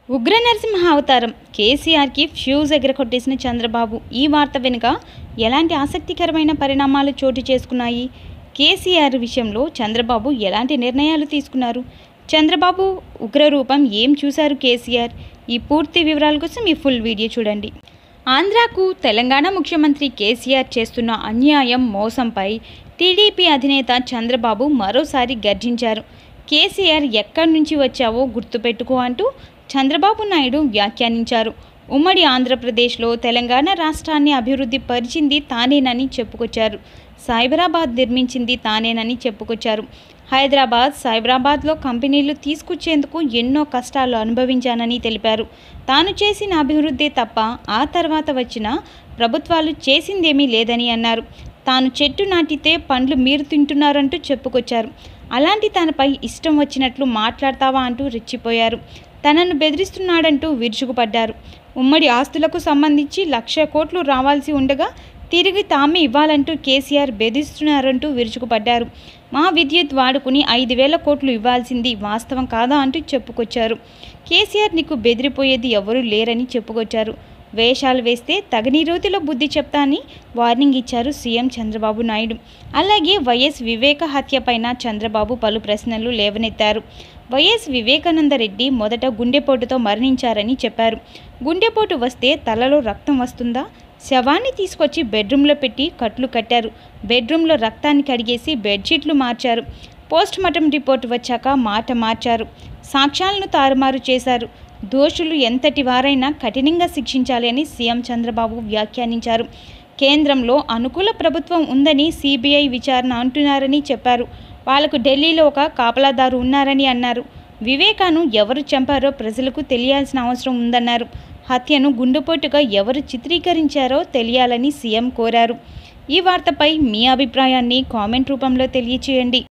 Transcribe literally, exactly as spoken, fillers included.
ఉగ్ర నరసింహ అవతారం కేసీఆర్కి ఫ్యూజ్ ఎగరకొట్టేసిన చంద్రబాబు. ఈ వార్త వెనుక ఎలాంటి ఆసక్తికరమైన పరిణామాలు చోటు చేసుకున్నాయి? కేసీఆర్ విషయంలో చంద్రబాబు ఎలాంటి నిర్ణయాలు తీసుకున్నారు? చంద్రబాబు ఉగ్రరూపం ఏం చూశారు కేసీఆర్? ఈ పూర్తి వివరాల కోసం ఈ ఫుల్ వీడియో చూడండి. ఆంధ్రాకు తెలంగాణ ముఖ్యమంత్రి కేసీఆర్ చేస్తున్న అన్యాయం, మోసంపై టీడీపీ అధినేత చంద్రబాబు మరోసారి గర్జించారు. కేసీఆర్ ఎక్కడి నుంచి వచ్చావో గుర్తుపెట్టుకో అంటూ చంద్రబాబు నాయుడు వ్యాఖ్యానించారు. ఉమ్మడి ఆంధ్రప్రదేశ్లో తెలంగాణ రాష్ట్రాన్ని అభివృద్ధి పరిచింది తానేనని చెప్పుకొచ్చారు. సైబరాబాద్ నిర్మించింది తానేనని చెప్పుకొచ్చారు. హైదరాబాద్, సైబరాబాద్లో కంపెనీలు తీసుకొచ్చేందుకు ఎన్నో కష్టాలు అనుభవించానని తెలిపారు. తాను చేసిన అభివృద్ధి తప్ప ఆ తర్వాత వచ్చిన ప్రభుత్వాలు చేసిందేమీ లేదని అన్నారు. తాను చెట్టు నాటితే పండ్లు మీరు తింటున్నారంటూ చెప్పుకొచ్చారు. అలాంటి తనపై ఇష్టం వచ్చినట్లు మాట్లాడతావా అంటూ రెచ్చిపోయారు. తనను బెదిరిస్తున్నాడంటూ విరుచుకుపడ్డారు. ఉమ్మడి ఆస్తులకు సంబంధించి లక్ష కోట్లు రావాల్సి ఉండగా తిరిగి తామే ఇవ్వాలంటూ కేసీఆర్ బెదిరిస్తున్నారంటూ విరుచుకుపడ్డారు. మా విద్యుత్ వాడుకుని ఐదు వేల కోట్లు ఇవ్వాల్సింది వాస్తవం కాదా అంటూ చెప్పుకొచ్చారు. కేసీఆర్ నీకు బెదిరిపోయేది ఎవరూ లేరని చెప్పుకొచ్చారు. వేషాలు వేస్తే తగని రీతిలో బుద్ధి చెప్తా అని వార్నింగ్ ఇచ్చారు సీఎం చంద్రబాబు నాయుడు. అలాగే వైఎస్ వివేక హత్యపైన చంద్రబాబు పలు ప్రశ్నలు లేవనెత్తారు. వైఎస్ వివేకానంద రెడ్డి మొదట గుండెపోటుతో మరణించారని చెప్పారు. గుండెపోటు వస్తే తలలో రక్తం వస్తుందా? శవాన్ని తీసుకొచ్చి బెడ్రూమ్లో పెట్టి కట్లు కట్టారు. బెడ్రూమ్లో రక్తాన్ని కడిగేసి బెడ్షీట్లు మార్చారు. పోస్ట్ మార్టం రిపోర్ట్ వచ్చాక మాట మార్చారు. సాక్ష్యాలను తారుమారు చేశారు. దోషులు ఎంతటి వారైనా కఠినంగా శిక్షించాలి అని సీఎం చంద్రబాబు వ్యాఖ్యానించారు. కేంద్రంలో అనుకూల ప్రభుత్వం ఉందని సిబిఐ విచారణ అంటున్నారని చెప్పారు. వాళ్లకు ఢిల్లీలో ఒక కాపలాదారు ఉన్నారని అన్నారు. వివేకాను ఎవరు చంపారో ప్రజలకు తెలియాల్సిన అవసరం ఉందన్నారు. హత్యను గుండెపోటుగా ఎవరు చిత్రీకరించారో తెలియాలని సీఎం కోరారు. ఈ వార్తపై మీ అభిప్రాయాన్ని కామెంట్ రూపంలో తెలియచేయండి.